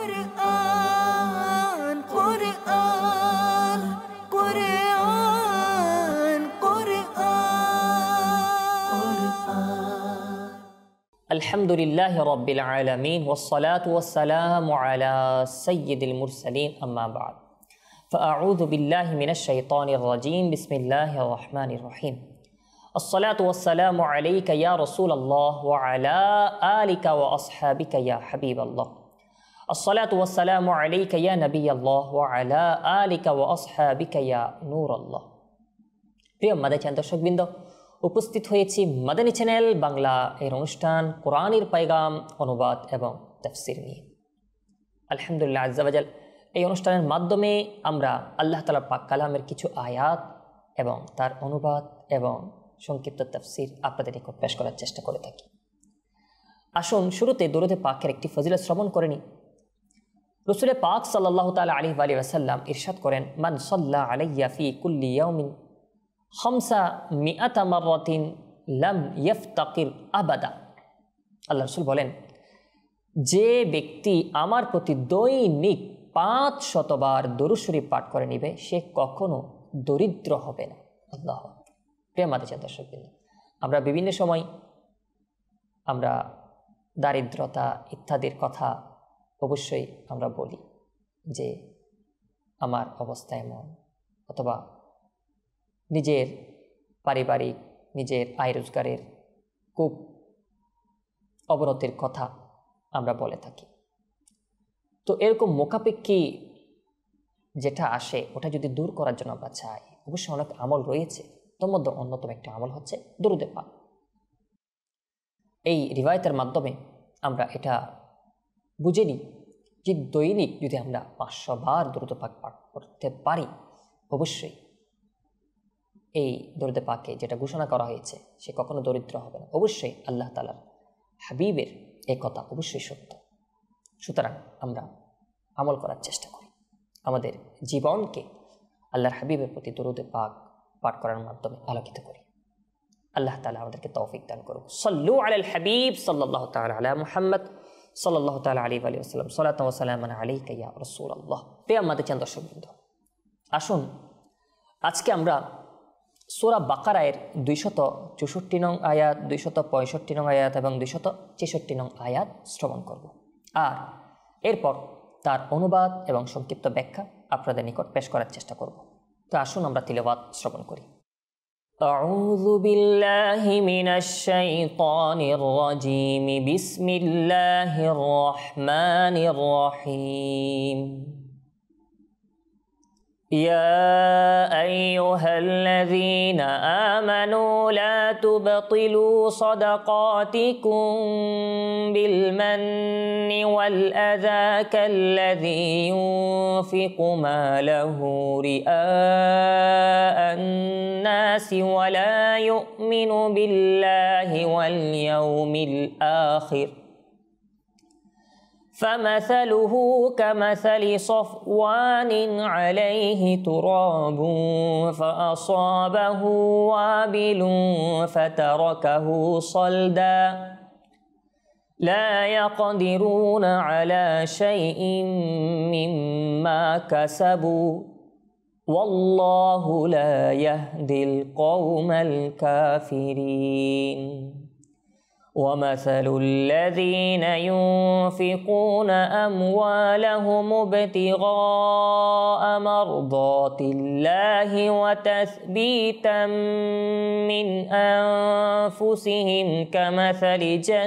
قرآن قرآن قرآن قرآن الحمد لله رب العالمين والصلاة والسلام على سيد المرسلين أما بعد فأعوذ بالله من الشيطان الرجيم بسم الله الرحمن الرحيم الصلاة والسلام عليك يا رسول الله وعلى آلك وأصحابك يا حبيب الله الصلاة والسلام عليك يا نبي الله وعلى آلك وأصحابك يا نور الله প্রিয় মাদানী দর্শকবৃন্দ, উপস্থিত হয়েছি মাদানী চ্যানেল বাংলা এর অনুষ্ঠান কোরআনের পায়গাম অনুবাদ এবং তাফসীর নিয়ে। আলহামদুলিল্লাহ আজ্জা ওয়া জাল, এই অনুষ্ঠানের মাধ্যমে আমরা আল্লাহ তাআলার পাক কালামের কিছু আয়াত এবং তার অনুবাদ এবং সংক্ষিপ্ত তাফসীর আপনাদের নিকট পেশ করার চেষ্টা করে থাকি। আসুন শুরুতে দরুদে পাকের একটি ফজিলত শ্রবণ করে নিই। রাসূল পাক সাল্লাল্লাহু তাআলা আলাইহি ওয়া সাল্লাম ইরশাদ করেন, মান সাল্লা আলাইয়া ফি কুল্লি ইয়াউমিন 500 মাররাতিন লাম ইফতাকির আবাদা। আল্লাহ রাসূল বলেন, যে ব্যক্তি আমার প্রতি দৈনিক 500 বার দরুদ শরীফ পাঠ করে নিবে সে কখনো দরিদ্র হবে না। আল্লাহ। প্রিয় মাদানী দর্শকবৃন্দ, আমরা বিভিন্ন সময় আমরা দারিদ্রতা ইত্যাদির কথা অবশ্যই আমরা বলি যে আমার অবস্থা এমন, অথবা নিজের পারিবারিক নিজের আয় রোজগারের খুব অবনতির কথা আমরা বলে থাকি। তো এরকম মোকাপেক্ষী যেটা আসে ওটা যদি দূর করার জন্য আমরা চাই, অবশ্যই অনেক আমল রয়েছে। তোর মধ্যে অন্যতম একটা আমল হচ্ছে দরুদে পাক। এই রিওয়ায়াতের মাধ্যমে আমরা এটা বুঝে নিই যে দৈনিক যদি আমরা 500 বার দরুদ পাক পাঠ করতে পারি, অবশ্যই এই দরুদ পাকে যেটা ঘোষণা করা হয়েছে সে কখনো দরিদ্র হবে না। অবশ্যই আল্লাহ তাআলার হাবিবের এই কথা অবশ্যই সত্য। সুতরাং আমরা আমল করার চেষ্টা করি, আমাদের জীবনকে আল্লাহর হাবিবের প্রতি দরুদ পাক পাঠ করার মাধ্যমে আলোকিত করি। আল্লাহ তাআলা আমাদেরকে তৌফিক দান করুন। সাল্লু আলাল হাবিব সাল্লাল্লাহু তাআলা আলা মুহাম্মদ সাল্লাল্লাহু তাআলা আলাইহি ওয়া সাল্লাম। সালাতু ওয়া সালামান আলাইকা ইয়া রাসূলুল্লাহ। প্রিয় মাদানী দর্শকবৃন্দ, আসুন আজকে আমরা সূরা বাকারার 264 নং আয়াত, 265 নং আয়াত এবং 266 নং আয়াত শ্রবণ করব, আর এরপর তার অনুবাদ এবং সংক্ষিপ্ত ব্যাখ্যা আপনাদের নিকট পেশ করার চেষ্টা করব। তো আসুন আমরা তিলাওয়াত শ্রবণ করি। আউযু বিল্লাহি মিনাশ শাইতানির রাজীম। বিসমিল্লাহির রহমানির রহিম। يا أيها الذين آمنوا لا تبطلوا صدقاتكم بالمن والأذى كالذي ينفق ماله رئاء الناس ولا يؤمن بالله واليوم الآخر فمثله كمثل صفوان عليه تراب فأصابه وابل فتركه صلدا لا يقدرون على شيء مما كسبوا والله لا يهدي القوم الكافرين ومثل الذين ينفقون أموالهم ابتغاء مرضات الله وتثبيتا من أنفسهم كمثل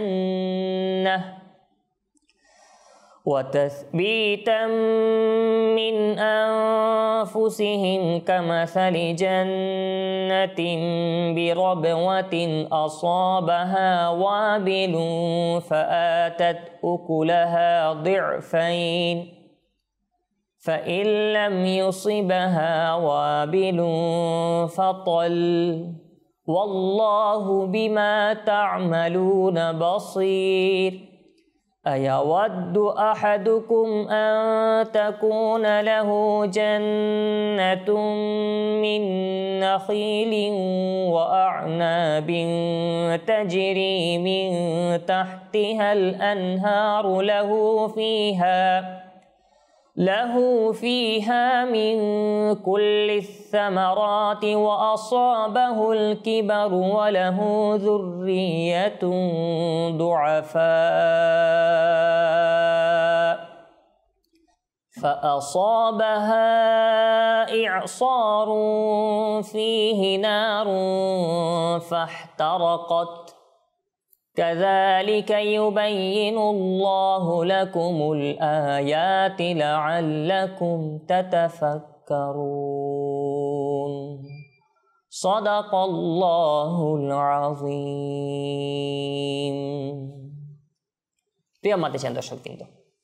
جنة بربوة أصابها وابل فآتت أكلها ضعفين فإن لم يصبها وابل فطل والله بما تعملون بصير أيود أحدكم أن تكون له جنة من نخيل وأعناب تجري من تحتها الأنهار له فيها من كل الثمرات وأصابه الكبر وله ذرية ضعفاء فأصابها إعصار فيه نار فاحترقت كذلك يبين الله لكم الآيات لعلكم تتفكرون صدق الله العظيم প্রিয় মাদ্রাসার দর্শকবৃন্দ,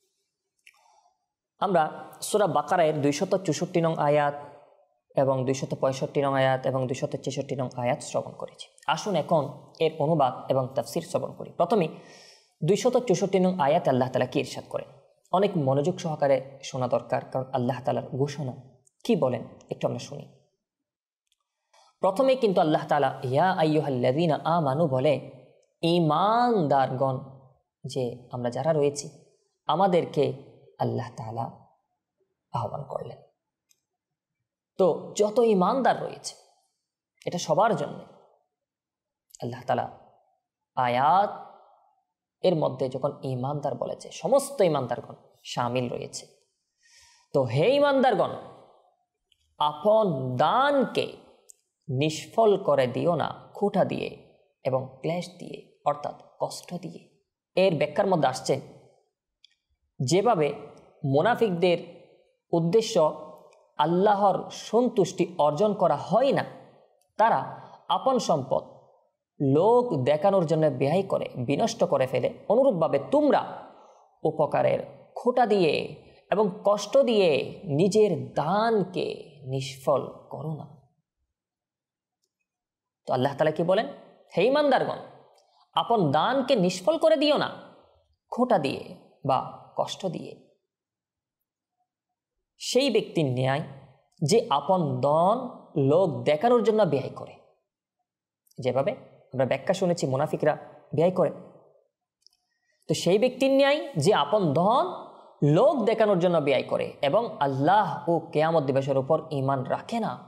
আমরা সূরা বাকারার 264 নং আয়াত এবং 265 নং আয়াত এবং 266 নং আয়াত শ্রবণ করেছি। আসুন এখন এর অনুবাদ এবং তাফসীর শ্রবণ করি। প্রথমে 264 নং আয়াত আল্লাহ তাআলা কি ইরশাদ করেন, অনেক মনোযোগ সহকারে শোনা দরকার, কারণ আল্লাহ তাআলার ঘোষণা কি বলেন একটু আমরা শুনি। প্রথমে কিন্তু আল্লাহ তাআলা ইয়া আইয়ুহাল্লাযীনা আমানু বলে ঈমানদারগণ, যে আমরা যারা রয়েছি আমাদেরকে আল্লাহ তাআলা আহ্বান করলেন। তো যত ঈমানদার রয়েছে এটা সবার জন্য আল্লাহ তাআলা আয়াত এর মধ্যে যখন ঈমানদার বলেছে সমস্ত ঈমানদারগণ শামিল রয়েছে। তো হে ঈমানদারগণ, আপন দানকে নিষ্ফল করে দিও না খোঁটা দিয়ে এবং ক্লেশ দিয়ে, অর্থাৎ কষ্ট দিয়ে। এর ব্যাখ্যার মধ্যে আসছে যেভাবে মুনাফিকদের উদ্দেশ্য আল্লাহর সন্তুষ্টি অর্জন করা হয় না, তারা আপন সম্পদ লোক দেখানোর জন্য ব্যয় করে বিনষ্ট করে ফেলে, অনুরূপভাবে তোমরা উপকারের খোঁটা দিয়ে এবং কষ্ট দিয়ে নিজের দানকে নিষ্ফল করো না। তো আল্লাহ তাআলা কি বলেন, হে ঈমানদারগণ, আপন দানকে নিষ্ফল করে দিও না খোঁটা দিয়ে বা কষ্ট দিয়ে। সেই ব্যক্তির ন্যায় যে আপন ধন লোক দেখানোর জন্য ব্যয় করে, যেভাবে আমরা ব্যাখ্যা শুনেছি মুনাফিকরা ব্যয় করে। তো সেই ব্যক্তির ন্যায় যে আপন ধন লোক দেখানোর জন্য ব্যয় করে এবং আল্লাহ ও কিয়ামত দিবসের উপর ঈমান রাখে না।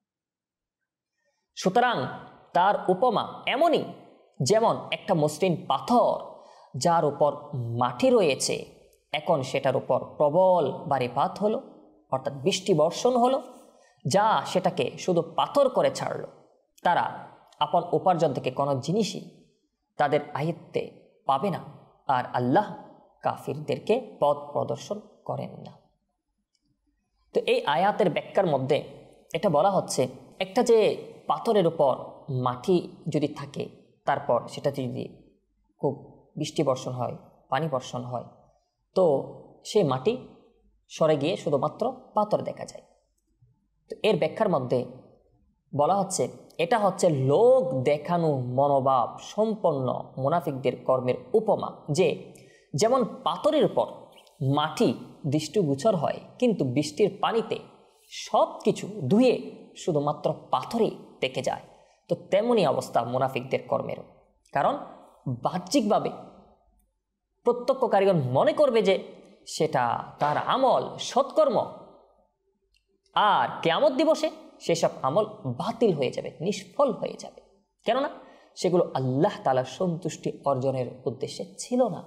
সুতরাং তার উপমা এমনই যেমন একটা মসৃণ পাথর যার উপর মাটি রয়েছে, এখন সেটার উপর প্রবল বারিপাত হলো, অর্থাৎ বৃষ্টি বর্ষণ হলো, যা সেটাকে শুধু পাথর করে ছাড়লো। তারা আপন উপার্জন থেকে কোনো জিনিসই তাদের আয়ত্তে পাবে না, আর আল্লাহ কাফিরদেরকে পথ প্রদর্শন করেন না। তো এই আয়াতের ব্যাখ্যার মধ্যে এটা বলা হচ্ছে, একটা যে পাথরের উপর মাটি যদি থাকে, তারপর সেটা যদি খুব বৃষ্টি বর্ষণ হয়, পানি বর্ষণ হয়, তো সেই মাটি সরে গিয়ে শুধুমাত্র পাথর দেখা যায়। তো এর ব্যাখ্যার মধ্যে বলা হচ্ছে, এটা হচ্ছে লোক দেখানো মনোভাব সম্পন্ন মুনাফিকদের কর্মের উপমা, যে যেমন পাথরের উপর মাটি দৃষ্টিগোচর হয়, কিন্তু বৃষ্টির পানিতে সব কিছু ধুয়ে শুধুমাত্র পাথরই থেকে যায়। তো তেমনই অবস্থা মুনাফিকদের কর্মেরও, কারণ বাহ্যিকভাবে প্রত্যক্ষকারীগণ মনে করবে যে সেটা তার আমল সৎকর্ম, আর কিয়ামত দিবসে সেসব আমল বাতিল হয়ে যাবে, নিষ্ফল হয়ে যাবে, কেননা সেগুলো আল্লাহ তাআলার সন্তুষ্টি অর্জনের উদ্দেশ্যে ছিল না।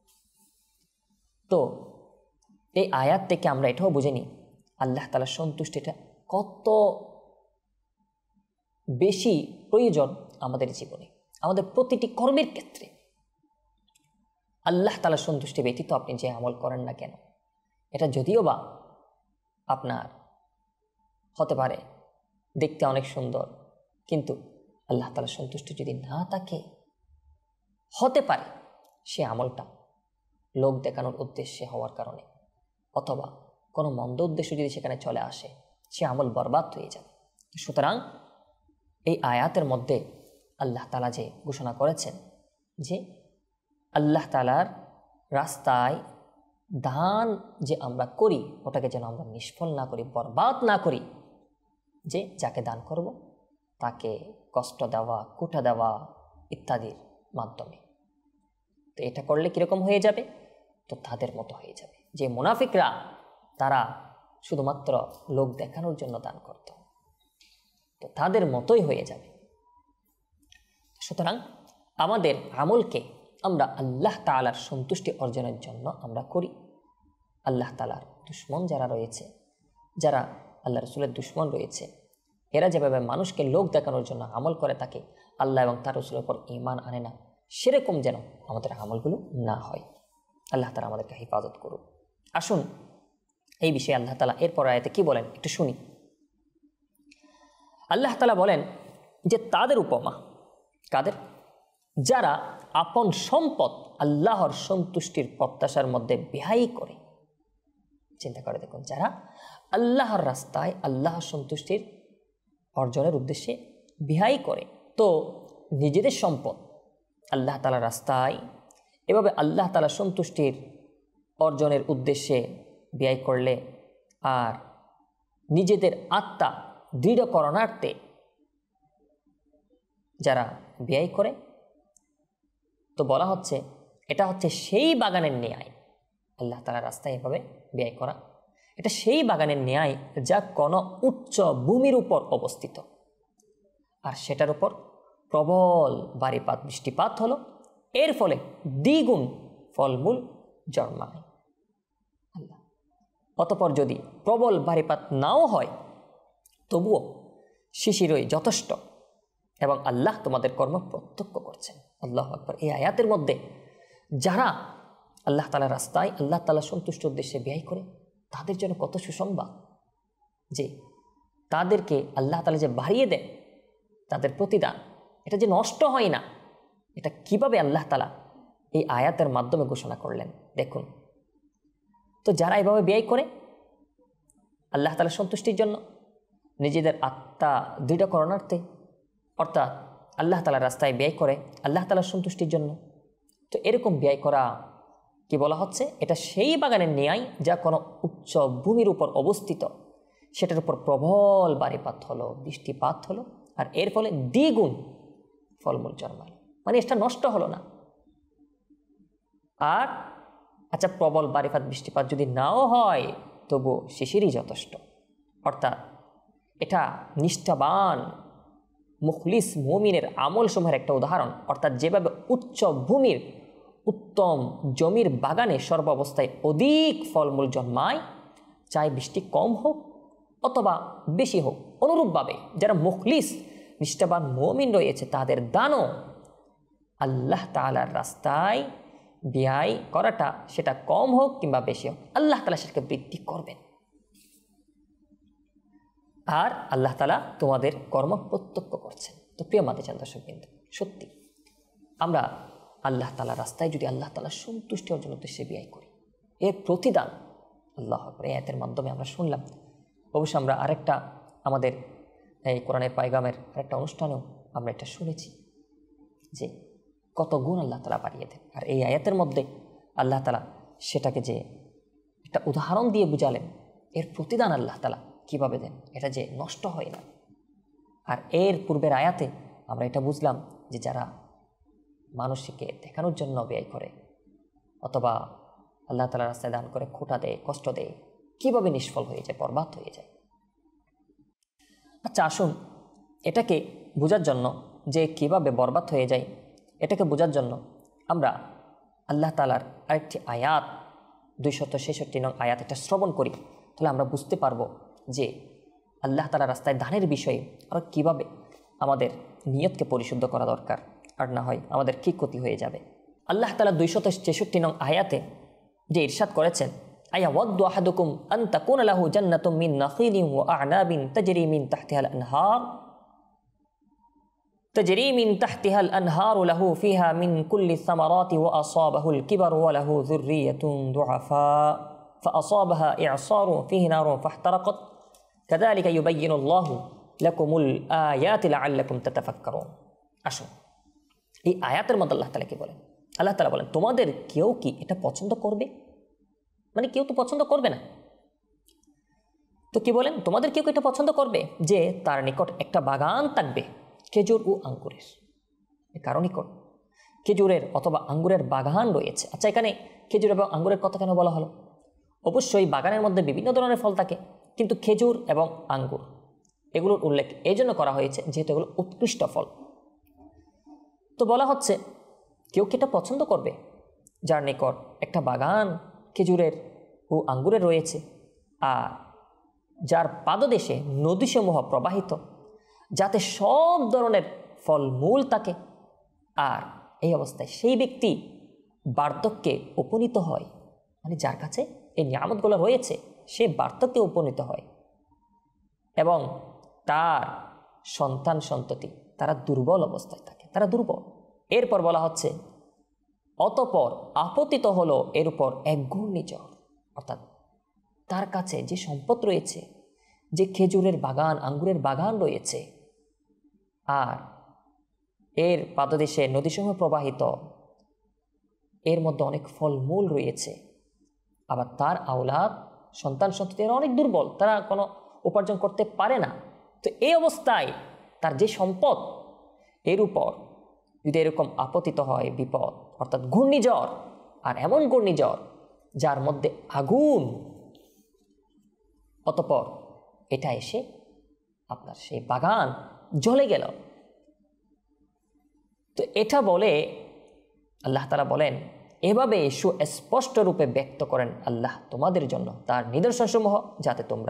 তো এই আয়াত থেকে আমরা এটাও বুঝে নিই আল্লাহ তাআলার সন্তুষ্টিটা কত বেশি প্রয়োজন আমাদের জীবনে, আমাদের প্রতিটি কর্মের ক্ষেত্রে। আল্লাহ তাআলার সন্তুষ্টি ব্যতীত আপনি যে আমল করেন না কেন, এটা যদিও বা আপনার হতে পারে দেখতে অনেক সুন্দর, কিন্তু আল্লাহ তাআলার সন্তুষ্টি যদি না থাকে, হতে পারে সে আমলটা লোক দেখানোর উদ্দেশ্যে হওয়ার কারণে অথবা কোনো মন্দ উদ্দেশ্য যদি সেখানে চলে আসে, সে আমল বরবাদ হয়ে যাবে। সুতরাং এই আয়াতের মধ্যে আল্লাহ তাআলা যে ঘোষণা করেছেন যে আল্লাহ তাআলার রাস্তায় দান যে আমরা করি ওটাকে যেন আমরা নিষ্ফল না করি, বরবাদ না করি, যে যাকে দান করব তাকে কষ্ট দেওয়া, কুটা দেওয়া ইত্যাদির মাধ্যমে। তো এটা করলে কীরকম হয়ে যাবে? তো তাদের মতো হয়ে যাবে যে মুনাফিকরা, তারা শুধুমাত্র লোক দেখানোর জন্য দান করত, তো তাদের মতোই হয়ে যাবে। সুতরাং আমাদের আমলকে আমরা আল্লাহ তাআলার সন্তুষ্টি অর্জনের জন্য আমরা করি। আল্লাহ তাআলার দুশমন যারা রয়েছে, যারা আল্লাহ রসুলের দুশমন রয়েছে, এরা যেভাবে মানুষকে লোক দেখানোর জন্য আমল করে থাকে, আল্লাহ এবং তার রসুলের উপর ঈমান আনে না, সেরকম যেন আমাদের আমলগুলো না হয়। আল্লাহ তাআলা আমাদেরকে হেফাজত করুন। আসুন এই বিষয়ে আল্লাহ তাআলা এরপর আয়াতে কি বলেন একটু শুনি। আল্লাহ তাআলা বলেন যে তাদের উপমা কাদের? যারা আপন সম্পদ আল্লাহর সন্তুষ্টির প্রত্যাশার মধ্যে ব্যয় করে। চিন্তা করে দেখুন, যারা আল্লাহর রাস্তায় আল্লাহর সন্তুষ্টির অর্জনের উদ্দেশ্যে ব্যয় করে, তো নিজেদের সম্পদ আল্লাহ তাআলার রাস্তায় এভাবে আল্লাহ তাআলার সন্তুষ্টির অর্জনের উদ্দেশ্যে ব্যয় করলে আর নিজেদের আত্মা দৃঢ়করণার্থে যারা ব্যয় করে, তো বলা হচ্ছে এটা হচ্ছে সেই বাগানের ন্যায়। আল্লাহ তাআলার রাস্তায় এভাবে ব্যয় করা, এটা সেই বাগানের ন্যায় যা কোনো উচ্চ ভূমির উপর অবস্থিত, আর সেটার উপর প্রবল বারিপাত বৃষ্টিপাত হলো, এর ফলে দ্বিগুণ ফলমূল জন্মায়। আল্লাহ, অতঃপর যদি প্রবল বারিপাত নাও হয় তবুও শিশিরই যথেষ্ট, এবং আল্লাহ তোমাদের কর্ম প্রত্যক্ষ করছেন। আল্লাহু আকবার। এই আয়াতের মধ্যে যারা আল্লাহ তাআলার রাস্তায় আল্লাহ তাআলার সন্তুষ্ট উদ্দেশ্যে ব্যয় করে, তাদের জন্য কত সুসংবাদ যে তাদেরকে আল্লাহ তাআলা যে বাড়িয়ে দেন তাদের প্রতিদান, এটা যে নষ্ট হয় না, এটা কিভাবে আল্লাহ তাআলা এই আয়াতের মাধ্যমে ঘোষণা করলেন দেখুন। তো যারা এভাবে ব্যয় করে আল্লাহ তাআলার সন্তুষ্টির জন্য, নিজেদের আত্মা দৃঢ়করণার্থে, অর্থাৎ আল্লাহ তাআলার রাস্তায় ব্যয় করে আল্লাহ তাআলার সন্তুষ্টির জন্য, তো এরকম ব্যয় করা কি বলা হচ্ছে? এটা সেই বাগানের ন্যায় যা কোনো উচ্চ ভূমির উপর অবস্থিত, সেটার উপর প্রবল বারিপাত হলো, বৃষ্টিপাত হলো, আর এর ফলে দ্বিগুণ ফলমূল জন্মালো। মানে এটা নষ্ট হলো না। আর আচ্ছা, প্রবল বারিপাত বৃষ্টিপাত যদি নাও হয় তবু শিশিরই যথেষ্ট। অর্থাৎ এটা নিষ্ঠাবান মুখলিস মুমিনের আমল সমূহের একটা উদাহরণ। অর্থাৎ যেভাবে উচ্চ ভূমির উত্তম জমির বাগানে সর্বাবস্থায় অধিক ফলমূল জন্মায়, চাই বৃষ্টি কম হোক অথবা বেশি হোক, অনুরূপভাবে যারা মুখলিস নিষ্ঠাবান মুমিন রয়েছে তাদের দানও আল্লাহ তাআলার রাস্তায় ব্যয় করাটা, সেটা কম হোক কিংবা বেশি হোক, আল্লাহ তাআলা সেটাকে বৃদ্ধি করবেন। আর আল্লাহ তাআলা তোমাদের কর্ম প্রত্যক্ষ করছেন। তো প্রিয় মাদিজান দর্শকবৃন্দ, সত্যি আমরা আল্লাহ তাআলার রাস্তায় যদি আল্লাহ তাআলার সন্তুষ্টি অর্জন উদ্দেশ্যে ব্যয় করি, এর প্রতিদান আল্লাহ আকবার। এই আয়াতের মাধ্যমে আমরা শুনলাম। অবশ্য আমরা আরেকটা আমাদের এই কোরআনের পায়গামের আরেকটা অনুষ্ঠানেও আমরা এটা শুনেছি যে কত গুণ আল্লাহ তাআলা বাড়িয়ে দেন। আর এই আয়াতের মধ্যে আল্লাহ তাআলা সেটাকে যে একটা উদাহরণ দিয়ে বুঝালেন, এর প্রতিদান আল্লাহ তাআলা কীভাবে দেন, এটা যে নষ্ট হয় না। আর এর পূর্বের আয়াতে আমরা এটা বুঝলাম যে যারা মানুষকে দেখানোর জন্য ব্যয় করে অথবা আল্লাহ তাআলার রাস্তায় দান করে খোঁটা দেয়, কষ্ট দেয়, কীভাবে নিষ্ফল হয়ে যায়, বরবাদ হয়ে যায়। আচ্ছা আসুন এটাকে বোঝার জন্য যে কিভাবে বরবাদ হয়ে যায়, এটাকে বোঝার জন্য আমরা আল্লাহ তাআলার আরেকটি আয়াত 266 নং আয়াত এটা শ্রবণ করি, তাহলে আমরা বুঝতে পারবো যে আল্লাহ তাআলার রাস্তায় দানের বিষয়ে আর কীভাবে আমাদের নিয়তকে পরিশুদ্ধ করা দরকার, আর না হয় আমাদের কী ক্ষতি হয়ে যাবে। আল্লাহ তাআলা 266 নং আয়াতে যে ইরশাদ করেছেন, আয়াওয়াদ্দু আহাদুকুম আন তাকুনা লাহু জান্নাতুম মিন নাখিলিন ওয়া আ'নাবিন তাজরি মিন তাহতিহাল আনহার الأنهار له فيها من كل الثمرات وأصابه الكبر وله ذرية ضعفاء فأصابها إعصار فيه نار فاحترقت كذلك يبين الله لكم الآيات لعلكم تتفكرون। আসুন এই আয়াতের মধ্যে আল্লাহ তাআলা কি বলেন? আল্লাহ তাআলা বলেন, তোমাদের কেউ কি এটা পছন্দ করবে? মানে কেউ তো পছন্দ করবে না। তো কি বলেন, তোমাদের কেউ কি এটা পছন্দ করবে যে তার নিকট একটা বাগান থাকবে খেজুর ও আঙ্গুরের? কারো নিকট খেজুরের অথবা আঙ্গুরের বাগান রয়েছে। আচ্ছা, এখানে খেজুর এবং আঙ্গুরের কথা কেন বলা হলো? অবশ্যই বাগানের মধ্যে বিভিন্ন ধরনের ফল থাকে, কিন্তু খেজুর এবং আঙ্গুর এগুলোর উল্লেখ এই জন্য করা হয়েছে যেহেতু এগুলো উৎকৃষ্ট ফল। তো বলা হচ্ছে, কেউ কি এটা পছন্দ করবে যার নিকট একটা বাগান খেজুরের ও আঙ্গুরের রয়েছে, আর যার পাদদেশে নদীসমূহ প্রবাহিত, যাতে সব ধরনের ফলমূল থাকে, আর এই অবস্থায় সেই ব্যক্তি বার্ধক্যে উপনীত হয়, মানে যার কাছে এই নিয়ামতগুলো রয়েছে সে বার্ধক্যে উপনীত হয় এবং তার সন্তান সন্ততি তারা দুর্বল অবস্থায় থাকে, তারা দুর্বল। এরপর বলা হচ্ছে, অতঃপর আপতিত হলো এর উপর এক ঘূর্ণিঝড়, অর্থাৎ তার কাছে যে সম্পদ রয়েছে, যে খেজুরের বাগান আঙ্গুরের বাগান রয়েছে, আর এর পাদদেশে নদীসমূহ প্রবাহিত, এর মধ্যে অনেক ফলমূল রয়েছে, আবার তার আওলাদ সন্তান সন্ততি অনেক দুর্বল, তারা কোনো উপার্জন করতে পারে না। তো এই অবস্থায় তার যে সম্পদ, এর উপর যদি এরকম আপতিত হয় বিপদ, অর্থাৎ ঘূর্ণিঝড়, আর এমন ঘূর্ণিঝড় যার মধ্যে আগুন, অতঃপর এটা এসে আপনার সেই বাগান জ্বলে গেল। তো এটা বলে আল্লাহ তাআলা বলেন, এভাবে সুস্পষ্ট রূপে ব্যক্ত করেন আল্লাহ তোমাদের জন্য তার নিদর্শনসমূহ, যাতে তোমরা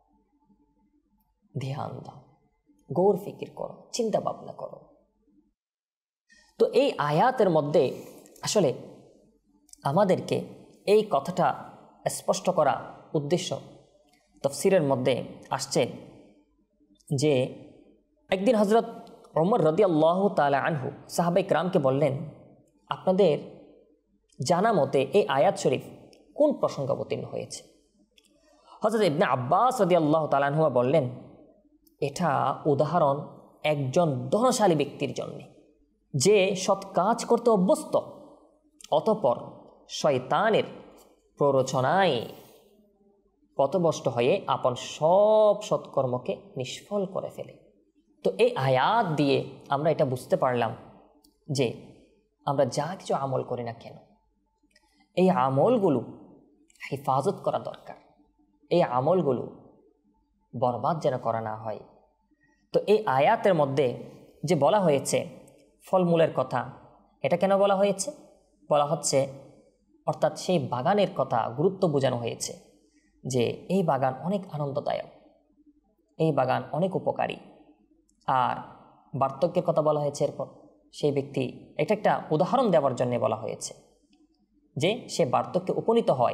ধ্যান দাও, গৌর ফিকির করো, চিন্তা ভাবনা করো। তো এই আয়াতের মধ্যে আসলে আমাদেরকে এই কথাটা স্পষ্ট করা উদ্দেশ্য, তাফসীরের মধ্যে আসছে যে একদিন হযরত ওমর রাদিয়াল্লাহু তাআলা আনহু সাহাবায়ে কিরামকে বললেন, আপনাদের জানা মতে এই আয়াত শরীফ কোন প্রসঙ্গ অবতীর্ণ হয়েছে? হযরত ইবনে আব্বাস রাদিয়াল্লাহু তাআলা আনহু বললেন, এটা উদাহরণ একজন ধনশালী ব্যক্তির জন্য যে সৎ কাজ করতে অভ্যস্ত, অতঃপর শয়তানের প্ররোচনায় পথভ্রষ্ট হয়ে আপন সব সৎকর্মকে নিষ্ফল করে ফেলে। তো এই আয়াত দিয়ে আমরা এটা বুঝতে পারলাম যে আমরা যা কিছু আমল করি না কেন, এই আমলগুলো হেফাজত করা দরকার, এই আমলগুলো বরবাদ যেন করা না হয়। তো এই আয়াতের মধ্যে যে বলা হয়েছে ফলমূলের কথা, এটা কেন বলা হয়েছে? বলা হচ্ছে, অর্থাৎ সেই বাগানের কথা গুরুত্ব বোঝানো হয়েছে যে এই বাগান অনেক আনন্দদায়ক, এই বাগান অনেক উপকারী। আর বার্ধক্যের কথা বলা হয়েছে এরপর, সেই ব্যক্তি এটা একটা উদাহরণ দেওয়ার জন্য বলা হয়েছে যে সে বার্ধক্যে উপনীত হয়,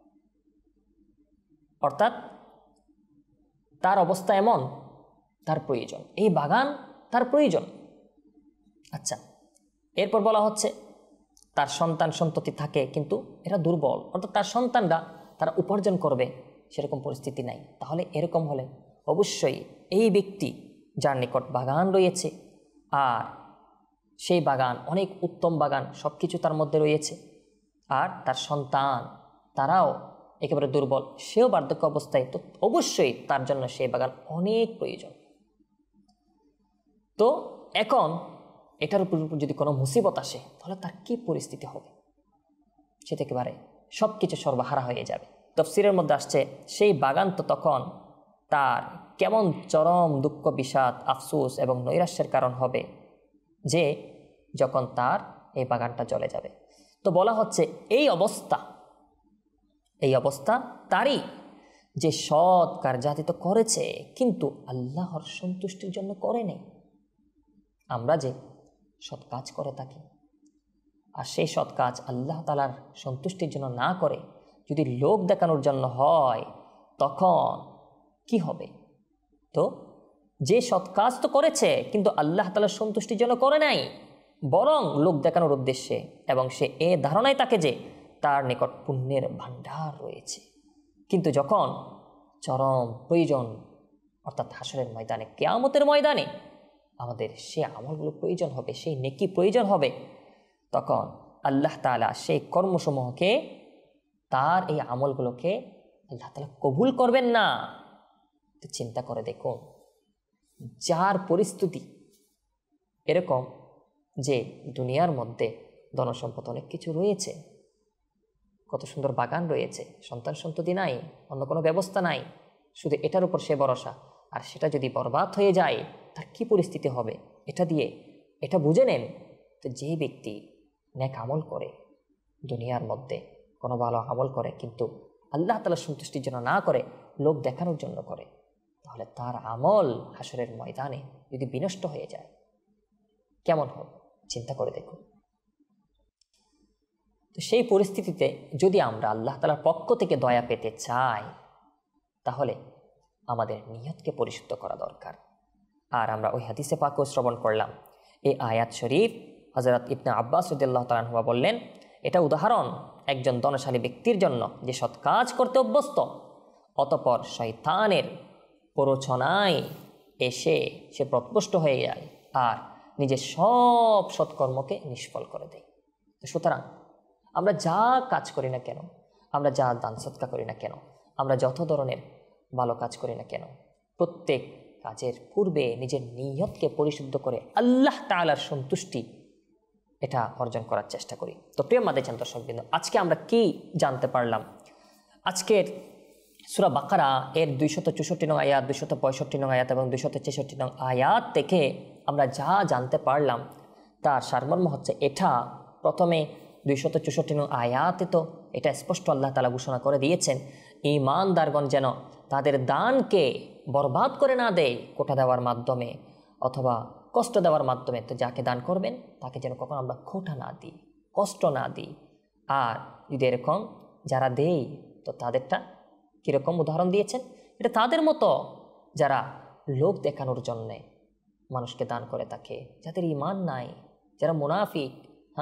অর্থাৎ তার অবস্থা এমন, তার প্রয়োজন এই বাগান, তার প্রয়োজন। আচ্ছা, এরপর বলা হচ্ছে তার সন্তান সন্ততি থাকে কিন্তু এরা দুর্বল, অর্থাৎ তার সন্তানরা তারা উপার্জন করবে সেরকম পরিস্থিতি নাই। তাহলে এরকম হলে অবশ্যই এই ব্যক্তি যার নিকট বাগান রয়েছে, আর সেই বাগান অনেক উত্তম বাগান, সব কিছু তার মধ্যে রয়েছে, আর তার সন্তান তারাও একেবারে দুর্বল, সেও বার্ধক্য অবস্থায়, তো অবশ্যই তার জন্য সেই বাগান অনেক প্রয়োজন। তো এখন এটার উপর যদি কোনো মুসিবত আসে তাহলে তার কি পরিস্থিতি হবে? সেটা একেবারে সব কিছু সর্বহারা হয়ে যাবে। তাফসীরের মধ্যে আসছে, সেই বাগান তো তখন তার কেমন চরম দুঃখ, বিষাদ, আফসোস এবং নৈরাশ্যের কারণ হবে যে যখন তার এই বাগানটা জ্বলে যাবে। তো বলা হচ্ছে এই অবস্থা তারই যে সৎ কার্যাতীত করেছে কিন্তু আল্লাহর সন্তুষ্টির জন্য করে নেই। আমরা যে সৎ কাজ করে থাকি আর সেই সৎ কাজ আল্লাহ তাআলার সন্তুষ্টির জন্য না করে যদি লোক দেখানোর জন্য হয়, তখন কি হবে? তো যে সৎ কাজ তো করেছে কিন্তু আল্লাহ তাআলার সন্তুষ্টির জন্য করে নাই, বরং লোক দেখানোর উদ্দেশ্যে, এবং সে এ ধারণায় থাকে যে তার নিকট পুণ্যের ভাণ্ডার রয়েছে। কিন্তু যখন চরম প্রয়োজন, অর্থাৎ হাসরের ময়দানে, কিয়ামতের ময়দানে আমাদের সে আমলগুলো প্রয়োজন হবে, সেই নেকি প্রয়োজন হবে, তখন আল্লাহ তাআলা সেই কর্মসমূহকে, তার এই আমলগুলোকে আল্লাহ তাআলা কবুল করবেন না। তো চিন্তা করে দেখুন, যার পরিস্থিতি এরকম যে দুনিয়ার মধ্যে ধনসম্পদ অনেক কিছু রয়েছে, কত সুন্দর বাগান রয়েছে, সন্তান সন্ততি নাই, অন্য কোনো ব্যবস্থা নাই, শুধু এটার উপর সে ভরসা, আর সেটা যদি বরবাদ হয়ে যায় তার কি পরিস্থিতি হবে এটা বুঝে নেন। তো যে ব্যক্তি নেক আমল করে, দুনিয়ার মধ্যে কোনো ভালো আমল করে, কিন্তু আল্লাহ তাআলার সন্তুষ্টির জন্য না করে, লোক দেখানোর জন্য করে, তাহলে তার আমল হাসরের ময়দানে যদি বিনষ্ট হয়ে যায় কেমন হবে চিন্তা করে দেখুন। তো সেই পরিস্থিতিতে যদি আমরা আল্লাহ তাআলার পক্ষ থেকে দয়া পেতে চাই, তাহলে আমাদের নিয়তকে পরিশুদ্ধ করা দরকার। আর আমরা ওই হাদিসে পাকও শ্রবণ করলাম, এই আয়াত শরীফ হযরত ইবনে আব্বাস রাদিয়াল্লাহু তাআলা আনহু বললেন, এটা উদাহরণ একজন ধনশালী ব্যক্তির জন্য যে সৎ কাজ করতে অভ্যস্ত, অতঃপর শয়তানের প্ররোচনায় এসে সে পথভ্রষ্ট হয়ে যায় আর নিজের সব সৎকর্মকে নিষ্ফল করে দেয়। সুতরাং আমরা যা কাজ করি না কেন, আমরা যা দান সৎকা করি না কেন, আমরা যত ধরনের ভালো কাজ করি না কেন, প্রত্যেক কাজের পূর্বে নিজের নিয়তকে পরিশুদ্ধ করে আল্লাহ তাআলার সন্তুষ্টি এটা অর্জন করার চেষ্টা করি। তো প্রিয় মাদানী দর্শকবৃন্দ, আজকে আমরা কি জানতে পারলাম? আজকের সূরা বাকারা এর 264 নং আয়াত, 265 নং আয়াত এবং 266 নং আয়াত থেকে আমরা যা জানতে পারলাম তার সারমর্ম হচ্ছে এটা। প্রথমে 264 নং আয়াতে তো এটা স্পষ্ট আল্লাহ তাআলা ঘোষণা করে দিয়েছেন, ঈমানদারগণ যেন তাদের দানকে বরবাদ করে না দেয় কোটা দেওয়ার মাধ্যমে অথবা কষ্ট দেওয়ার মাধ্যমে। তো যাকে দান করবেন তাকে যেন কখনো আমরা খোটা না দিই, কষ্ট না দিই। আর যদি এরকম যারা দেই, তো তাদেরটা কীরকম উদাহরণ দিয়েছেন, এটা তাদের মতো যারা লোক দেখানোর জন্যে মানুষকে দান করে থাকে, যাদের ঈমান নাই, যারা মুনাফিক,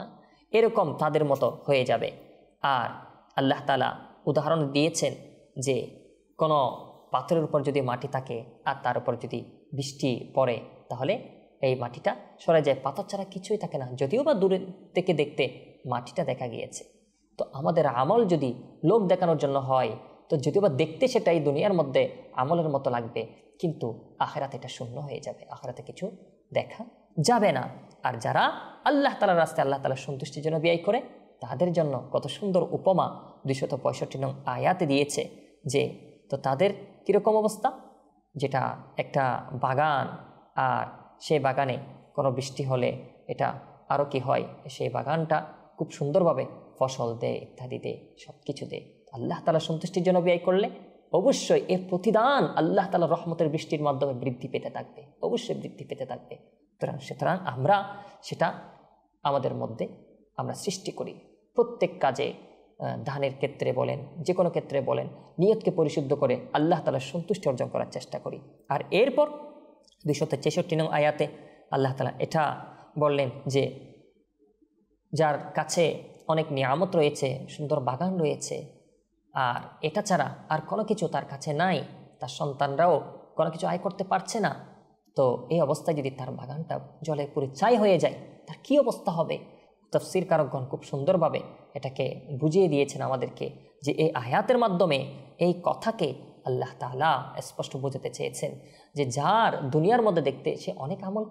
এরকম তাদের মতো হয়ে যাবে। আর আল্লাহ তাআলা উদাহরণ দিয়েছেন যে কোনো পাথরের উপর যদি মাটি থাকে আর তার উপর যদি বৃষ্টি পড়ে, তাহলে এই মাটিটা সরে যায়, পাথর ছাড়া কিছুই থাকে না, যদিও বা দূরে থেকে দেখতে মাটিটা দেখা গিয়েছে। তো আমাদের আমল যদি লোক দেখানোর জন্য হয়, তো যদিও বা দেখতে সেটাই দুনিয়ার মধ্যে আমলের মতো লাগবে, কিন্তু আখিরাতে এটা শূন্য হয়ে যাবে, আখিরাতে কিছু দেখা যাবে না। আর যারা আল্লাহ তাআলার রাস্তায় আল্লাহ তাআলার সন্তুষ্টির জন্য ব্যয় করে, তাদের জন্য কত সুন্দর উপমা 265 নং আয়াতে দিয়েছে যে তো তাদের কীরকম অবস্থা, যেটা একটা বাগান, আর সেই বাগানে কোনো বৃষ্টি হলে এটা আরও কি হয়, সেই বাগানটা খুব সুন্দরভাবে ফসল দেয়, ইত্যাদি দেয়, সব কিছু দেয়। আল্লাহ তাআলার সন্তুষ্টির জন্য ব্যয় করলে অবশ্যই এর প্রতিদান আল্লাহ তাআলার রহমতের বৃষ্টির মাধ্যমে বৃদ্ধি পেতে থাকবে, অবশ্যই বৃদ্ধি পেতে থাকবে। সুতরাং আমরা সেটা আমাদের মধ্যে আমরা সৃষ্টি করি। প্রত্যেক কাজে, দানের ক্ষেত্রে বলেন, যে কোনো ক্ষেত্রে বলেন, নিয়তকে পরিশুদ্ধ করে আল্লাহ তাআলার সন্তুষ্টি অর্জন করার চেষ্টা করি। আর এরপর 266 নং আয়াতে আল্লাহ তাআলা এটা বললেন যে যার কাছে অনেক নিয়ামত রয়েছে, সুন্দর বাগান রয়েছে, আর এটা ছাড়া আর কোনো কিছু তার কাছে নাই, তার সন্তানরাও কোনো কিছু আয় করতে পারছে না, তো এই অবস্থায় যদি তার বাগানটা জলে পুরে ছাই হয়ে যায়, তার কি অবস্থা হবে? তাফসীর কারকগণ খুব সুন্দরভাবে এটাকে বুঝিয়ে দিয়েছেন আমাদেরকে, যে এই আয়াতের মাধ্যমে এই কথাকে আল্লাহ তাআলা স্পষ্ট বোঝাতে চেয়েছেন যে যার দুনিয়ার মধ্যে দেখতে সে অনেক আমল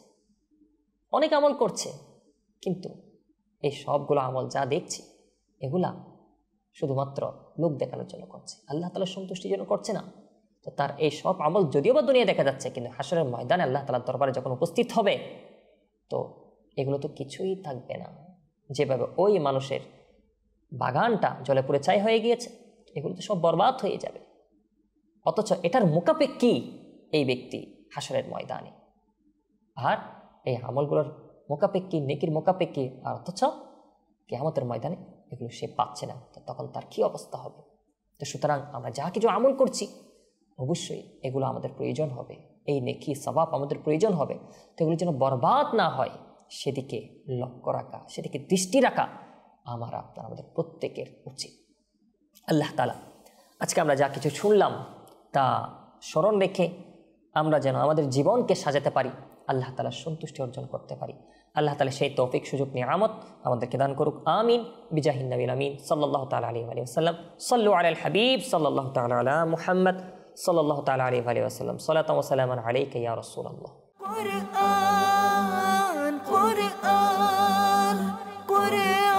করছে, কিন্তু এই সবগুলো আমল যা দেখছি এগুলা শুধুমাত্র লোক দেখানোর জন্য করছে, আল্লাহ তাআলার সন্তুষ্টির জন্য করছে না। তো তার এই সব আমল যদিও বা দুনিয়া দেখা যাচ্ছে, কিন্তু হাসরের ময়দানে আল্লাহ তাআলার দরবারে যখন উপস্থিত হবে, তো এগুলো তো কিছুই থাকবে না। যেভাবে ওই মানুষের বাগানটা জলে পুড়ে ছাই হয়ে গিয়েছে, এগুলো তো সব বরবাদ হয়ে যাবে। অথচ এটার মোকাপেক্ষী এই ব্যক্তি হাসরের ময়দানে, আর এই আমলগুলোর মোকাপেক্ষী, নেকির মোকাপেক্ষী, আর অথচ কিয়ামতের ময়দানে এগুলো সে পাচ্ছে না, তো তখন তার কি অবস্থা হবে? তো সুতরাং আমরা যা কিছু আমল করছি, অবশ্যই এগুলো আমাদের প্রয়োজন হবে, এই নেকি সওয়াব আমাদের প্রয়োজন হবে। তো এগুলো যেন বরবাদ না হয় সেদিকে লক্ষ্য রাখা, সেদিকে দৃষ্টি রাখা আমাদের প্রত্যেকের উচিত। আল্লাহ তাআলা আজকে আমরা যা কিছু শুনলাম তা স্মরণ রেখে আমরা যেন আমাদের জীবনকে সাজাতে পারি, আল্লাহ তাআলার সন্তুষ্টি অর্জন করতে পারি। আল্লাহ তাআলা সেই তৌফিক সুযোগ নিয়ামত আমাদেরকে দান করুক। আমিন বিজাহিন নবীল আমিন সাল্লাল্লাহু তাআলা আলাইহি ওয়া সাল্লাম। সাল্লু আলাল হাবিব সাল্লাল্লাহু তাআলা আলা মুহাম্মদ সাল্লাল্লাহু তাআলা আলাইহি ওয়া সাল্লাম। সালাতান ওয়া সালামান আলাইকা ইয়া রাসূলুল্লাহ। Quran, Quran, Quran.